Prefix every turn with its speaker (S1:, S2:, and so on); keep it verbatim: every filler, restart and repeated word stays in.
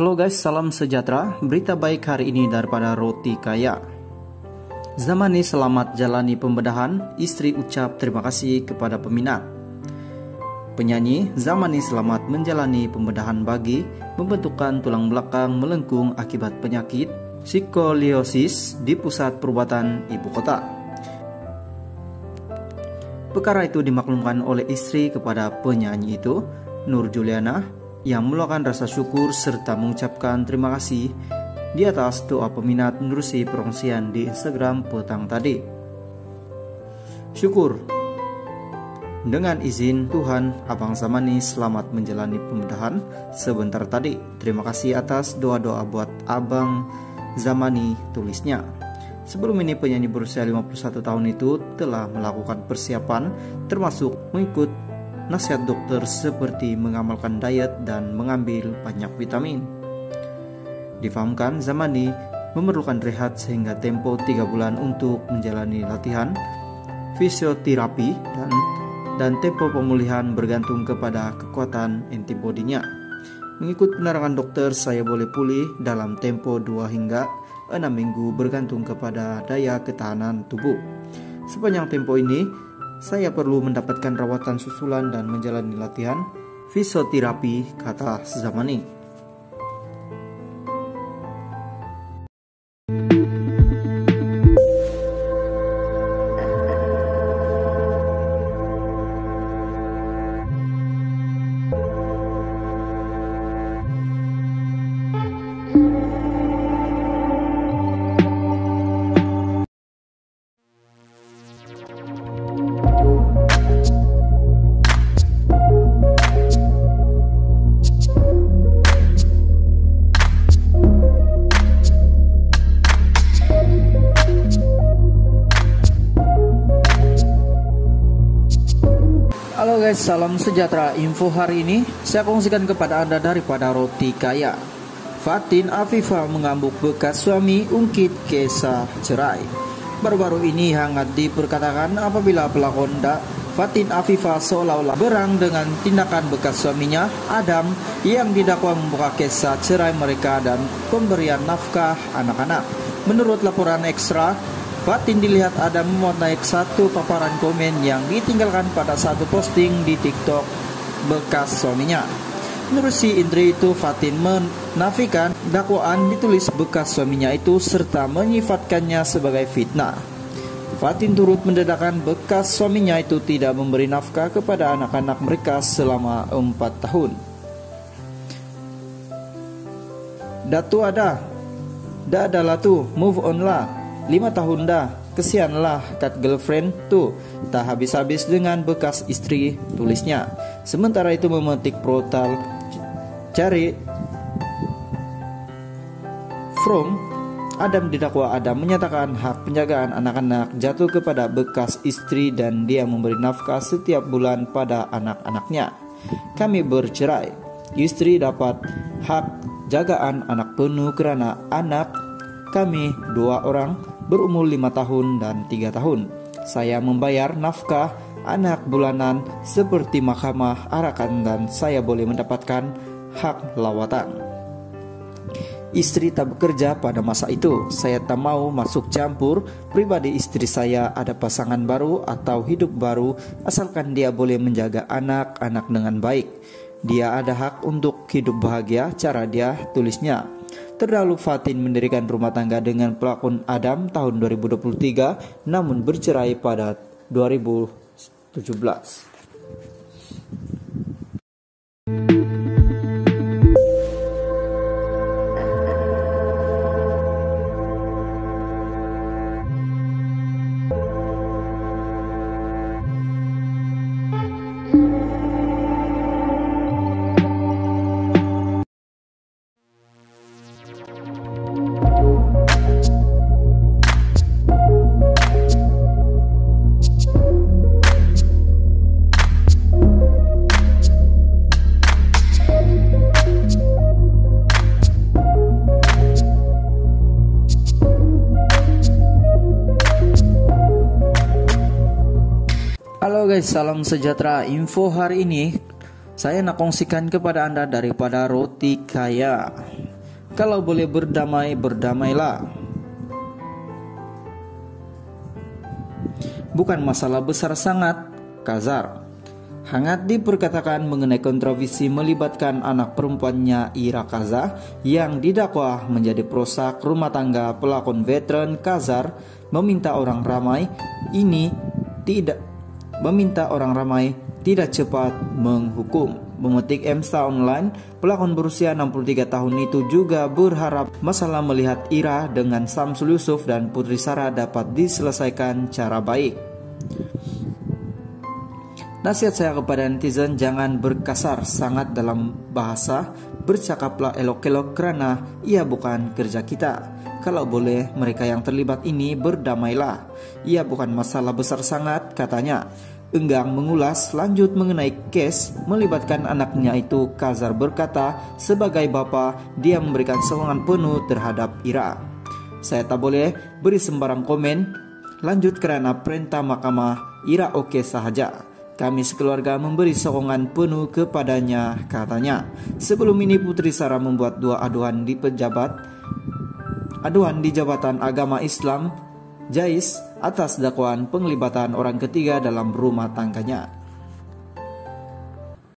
S1: Halo guys, salam sejahtera. Berita baik hari ini daripada Roti Kaya. Zamani selamat jalani pembedahan, istri ucap terima kasih kepada peminat. Penyanyi Zamani selamat menjalani pembedahan bagi pembentukan tulang belakang melengkung akibat penyakit skoliosis di pusat perubatan ibu kota. Perkara itu dimaklumkan oleh istri kepada penyanyi itu, Nur Juliana, yang meluapkan rasa syukur serta mengucapkan terima kasih di atas doa peminat menerusi perongsian di Instagram petang tadi. Syukur. Dengan izin Tuhan, Abang Zamani selamat menjalani pembedahan sebentar tadi. Terima kasih atas doa-doa buat Abang Zamani, tulisnya. Sebelum ini penyanyi berusia lima puluh satu tahun itu telah melakukan persiapan termasuk mengikut nasihat dokter seperti mengamalkan diet dan mengambil banyak vitamin. Difahamkan Zamani memerlukan rehat sehingga tempo tiga bulan untuk menjalani latihan fisioterapi dan dan tempo pemulihan bergantung kepada kekuatan antibodinya. Mengikut penerangan dokter, saya boleh pulih dalam tempo dua hingga enam minggu bergantung kepada daya ketahanan tubuh. Sepanjang tempo ini, saya perlu mendapatkan rawatan susulan dan menjalani latihan fisioterapi, kata Zamani. Halo guys, salam sejahtera. Info hari ini saya kongsikan kepada Anda daripada Roti Kaya. Fatin Afifah mengamuk bekas suami ungkit kisah cerai. Baru-baru ini hangat diperkatakan apabila pelakon da Fatin Afifah seolah-olah berang dengan tindakan bekas suaminya Adam yang didakwa membuka kisah cerai mereka dan pemberian nafkah anak-anak. Menurut laporan ekstra, Fatin dilihat ada memuat naik satu paparan komen yang ditinggalkan pada satu posting di TikTok bekas suaminya. Menurut si Indri itu, Fatin menafikan dakwaan ditulis bekas suaminya itu serta menyifatkannya sebagai fitnah. Fatin turut mendedahkan bekas suaminya itu tidak memberi nafkah kepada anak-anak mereka selama empat tahun. Datu ada, dah adalah tuh, move on lah. Lima tahun dah, kesian lah kat girlfriend tuh, tak habis-habis dengan bekas istri, tulisnya. Sementara itu memetik portal cari from Adam didakwa Adam menyatakan hak penjagaan anak-anak jatuh kepada bekas istri dan dia memberi nafkah setiap bulan pada anak-anaknya. Kami bercerai, istri dapat hak jagaan anak penuh karena anak kami dua orang berumur lima tahun dan tiga tahun. Saya membayar nafkah anak bulanan seperti mahkamah arakan dan saya boleh mendapatkan hak lawatan. Istri tak bekerja pada masa itu. Saya tak mau masuk campur pribadi istri saya ada pasangan baru atau hidup baru asalkan dia boleh menjaga anak-anak dengan baik. Dia ada hak untuk hidup bahagia cara dia, tulisnya. Terdahulu Fatin mendirikan rumah tangga dengan pelakon Adam tahun dua ribu dua puluh tiga namun bercerai pada dua ribu tujuh belas. Halo guys, salam sejahtera. Info hari ini saya nak kongsikan kepada Anda daripada Roti Kaya. Kalau boleh berdamai, berdamailah. Bukan masalah besar sangat, Kazar. Hangat diperkatakan mengenai kontroversi melibatkan anak perempuannya Ira Kaza yang didakwa menjadi perusak rumah tangga pelakon veteran. Kazar meminta orang ramai ini tidak meminta orang ramai tidak cepat menghukum. Memetik Emsta Online, pelakon berusia enam puluh tiga tahun itu juga berharap masalah melihat Ira dengan Samsul Yusuf dan Putri Sarah dapat diselesaikan cara baik. Nasihat saya kepada netizen, jangan berkasar sangat dalam bahasa, bercakaplah elok-elok karena ia bukan kerja kita. Kalau boleh mereka yang terlibat ini berdamailah. Ia bukan masalah besar sangat, katanya. Enggang mengulas lanjut mengenai kes melibatkan anaknya itu, Kazar berkata sebagai bapa dia memberikan sokongan penuh terhadap Ira. Saya tak boleh beri sembarang komen lanjut karena perintah mahkamah Ira oke sahaja. Kami sekeluarga memberi sokongan penuh kepadanya, katanya. Sebelum ini Putri Sarah membuat dua aduan di pejabat aduan di Jabatan Agama Islam Jais atas dakwaan penglibatan orang ketiga dalam rumah tangganya.